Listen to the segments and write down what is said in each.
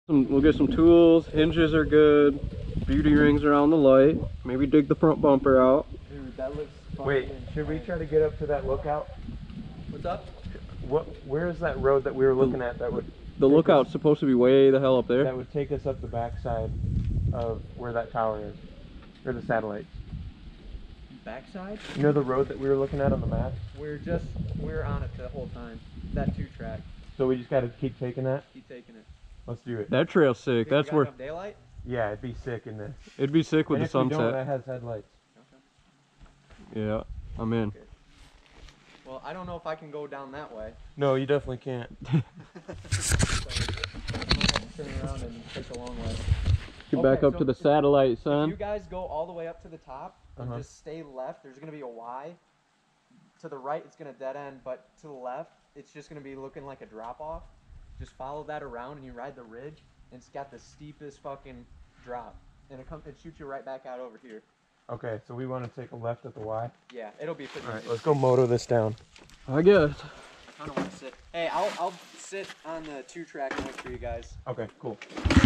We'll get some tools. Hinges are good. Beauty rings around the light. Maybe dig the front bumper out. Dude, that looks fun. Wait, should we try to get up to that lookout? What's up? Where is that road that we were looking at that would... The lookout's supposed to be way the hell up there. That would take us up the backside of where that tower is. Or the satellite. Backside? You know the road that we were looking at on the map? We're on it the whole time. That 2-track. So we just gotta keep taking that? Keep taking it. Let's do it. That trail's sick. That's where... daylight? Yeah, it'd be sick in this. It'd be sick with And the if we sunset. don't, that has headlights. Okay. Yeah, I'm in. Okay. Well, I don't know if I can go down that way. No, you definitely can't. So, I might have to turn around and take the long way. Get back up so to the if- satellite, If son. you guys go all the way up to the top and Uh-huh. just stay left, there's going to be a Y. To the right, it's going to dead end, but to the left, it's just going to be looking like a drop off. Just follow that around and you ride the ridge, and it's got the steepest fucking drop. And it shoots you right back out over here. Okay, so we want to take a left at the Y. Yeah, it'll be pretty Alright, easy. let's go moto this down. I guess. I don't want to sit. Hey, I'll sit on the 2-track next for you guys. Okay, cool.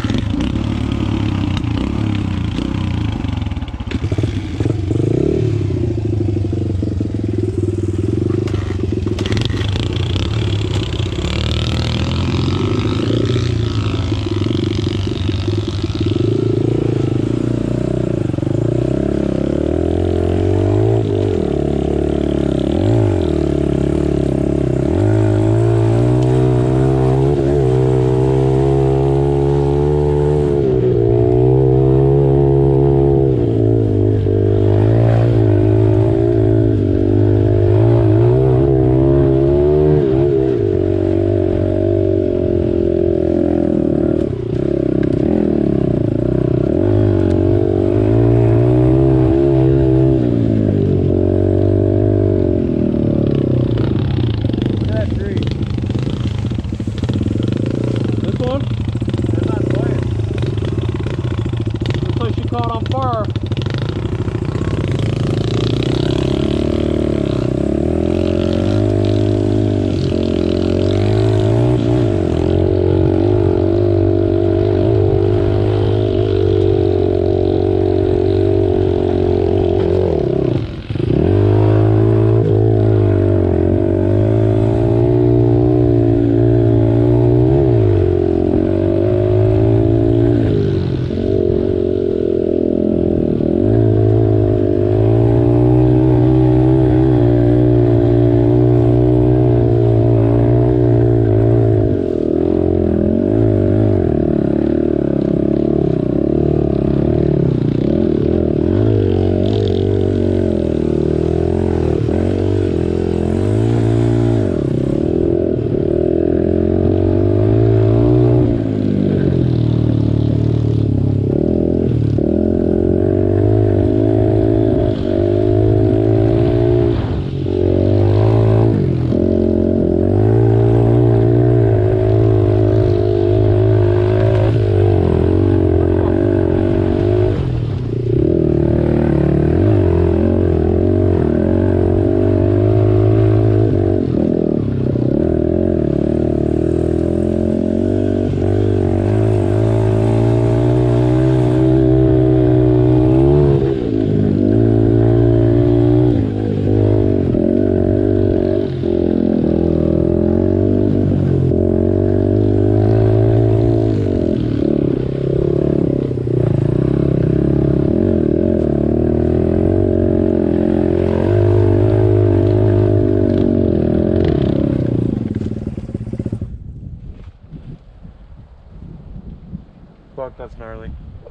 Fuck, that's gnarly.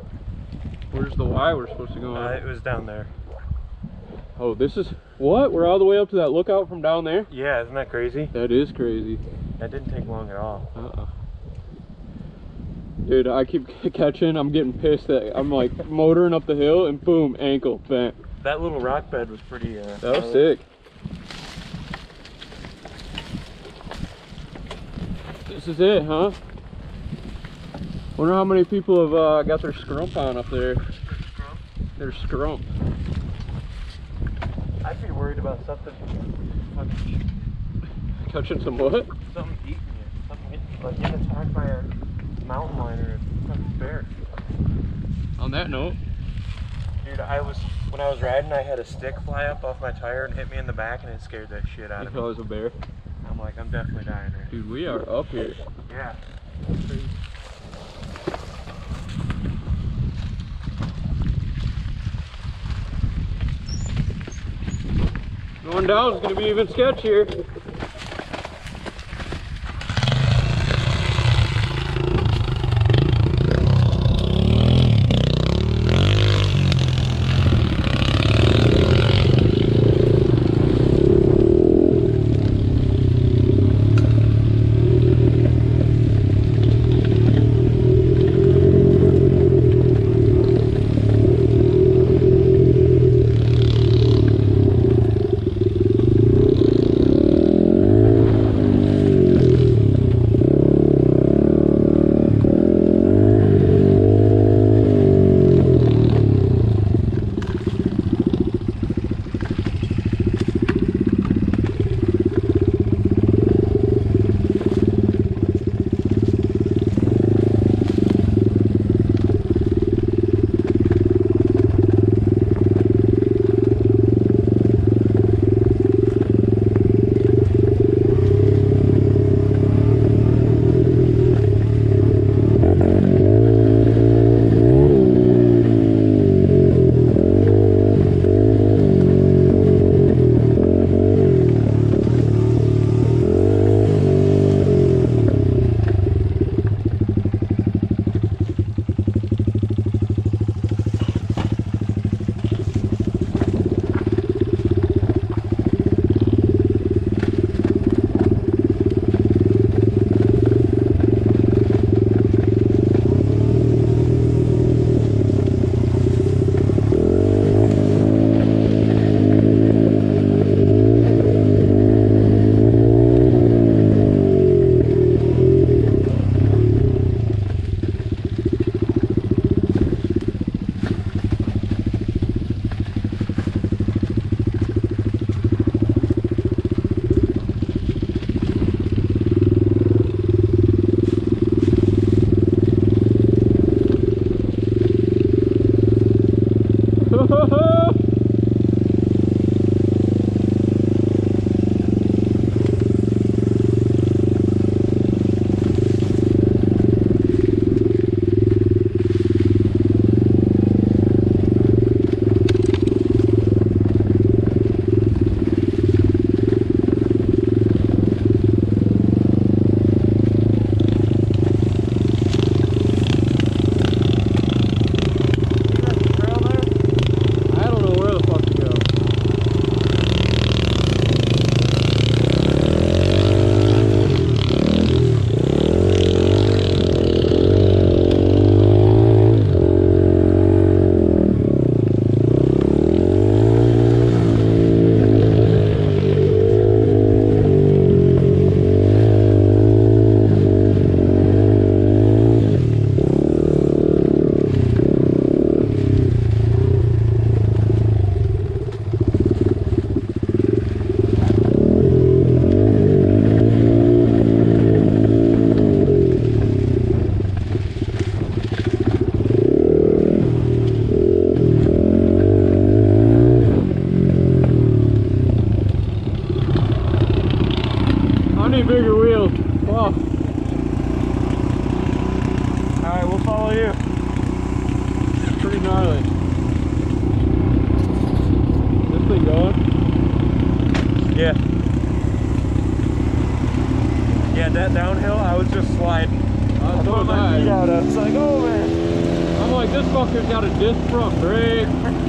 Where's the Y we're supposed to go on? It was down there. Oh, this is... What? We're all the way up to that lookout from down there? Yeah, isn't that crazy? That is crazy. That didn't take long at all. Dude, I keep catching, I'm getting pissed that I'm like motoring up the hill and boom, ankle bent. That little rock bed was pretty... That was sick. This is it, huh? Wonder how many people have got their scrump on up there. Their scrump. I'd be worried about something fucking eating. Catching some what? Something eating you. Something getting, like getting attacked by a mountain lion or a bear. On that note, Dude, when I was riding, I had a stick fly up off my tire and hit me in the back, and it scared the shit out you of thought me. it was a bear. I'm like, I'm definitely dying right. Dude, we are up here. Yeah. Going down is going to be even sketchier. need bigger wheels. Wow. Alright, we'll follow you. It's pretty gnarly. This thing going? Yeah. Yeah, that downhill, I was just sliding. I So put my feet out, I was like, oh man. I'm like, this fucker's got a disc front brake.